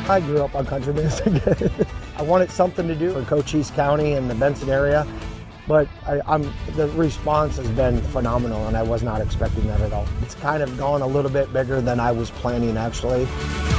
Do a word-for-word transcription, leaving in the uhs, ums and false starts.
I grew up on country music. I wanted something to do for Cochise County and the Benson area, but I, I'm, the response has been phenomenal, and I was not expecting that at all. It's kind of gone a little bit bigger than I was planning, actually.